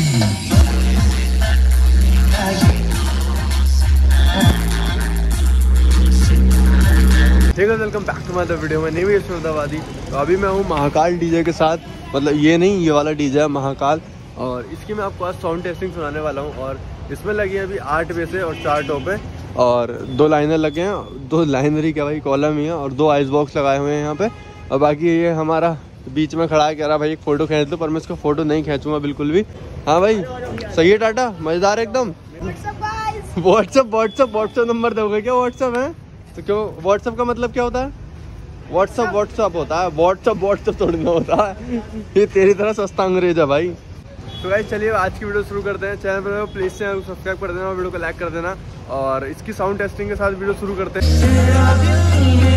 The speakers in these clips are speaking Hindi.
ठीक है, welcome back to my the video. मैं नेम यशोदाबादी। तो अभी मैं हूँ महाकाल डीजे के साथ, मतलब ये नहीं, ये वाला डीजे है महाकाल। और इसकी मैं आपको आज साउंड टेस्टिंग सुनाने वाला हूँ। और इसमें लगी है अभी 8 बेस और 4 टॉप है और 2 लाइनर लगे हैं, 2 लाइनर ही क्या भाई, कॉलम ही है, और 2 आइस बॉक्स लगाए हुए हैं यहाँ पे। और बाकी ये हमारा बीच में खड़ा है, कह रहा भाई एक फ़ोटो खींच लो, पर मैं इसको फ़ोटो नहीं खींचूंगा बिल्कुल भी। हाँ भाई सही है, टाटा मज़ेदार एकदम। व्हाट्सअप नंबर दोगे क्या? व्हाट्सअप है तो क्यों? व्हाट्सअप का मतलब क्या होता है? व्हाट्सअप होता है, व्हाट्सअप थोड़ी ना होता है। ये तेरी तरह सस्ता अंग्रेज है भाई। तो गाइस चलिए आज की वीडियो शुरू करते हैं। चैनल पर प्लीज़ चैनल को सब्सक्राइब कर देना और वीडियो को लाइक कर देना। और इसकी साउंड टेस्टिंग के साथ वीडियो शुरू करते हैं।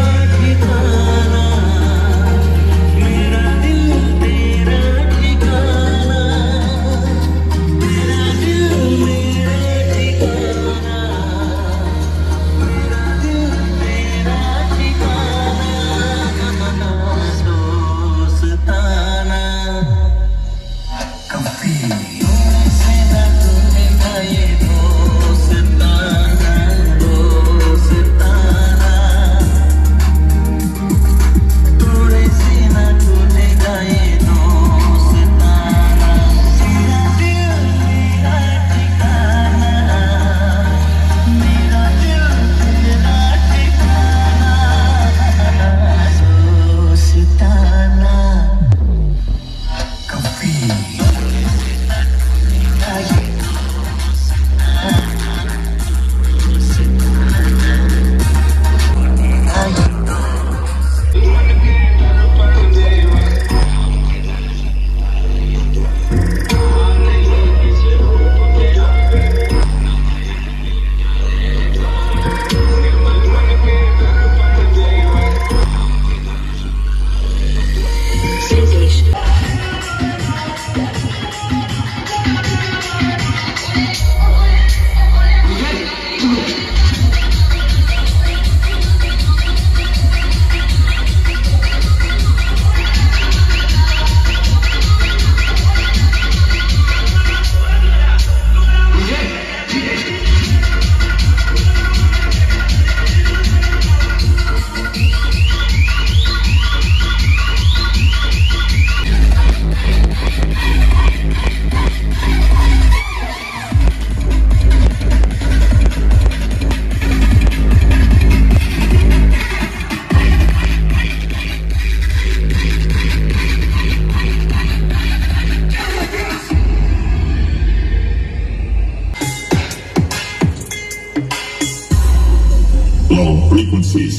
Frequencies.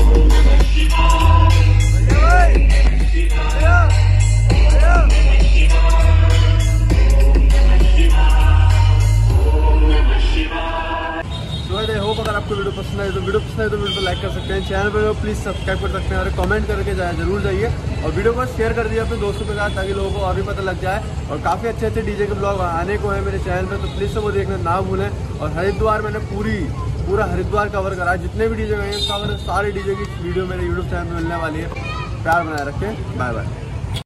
होप अगर आपको वीडियो पसंद आए तो वीडियो को लाइक कर सकते हैं, चैनल पर प्लीज़ सब्सक्राइब कर सकते हैं और कमेंट करके जरूर जाइए। और वीडियो को शेयर कर दिया अपने दोस्तों के साथ, ताकि लोगों को और भी पता लग जाए। और काफ़ी अच्छे डीजे के ब्लॉग आने को है मेरे चैनल पर, तो प्लीज़ से वो देखना ना भूलें। और हरिद्वार मैंने पूरा हरिद्वार कवर करा, जितने भी डीजे गए हैं सारे डीजे की वीडियो मेरे यूट्यूब चैनल पर मिलने वाली है। प्यार बनाए रखें, बाय बाय।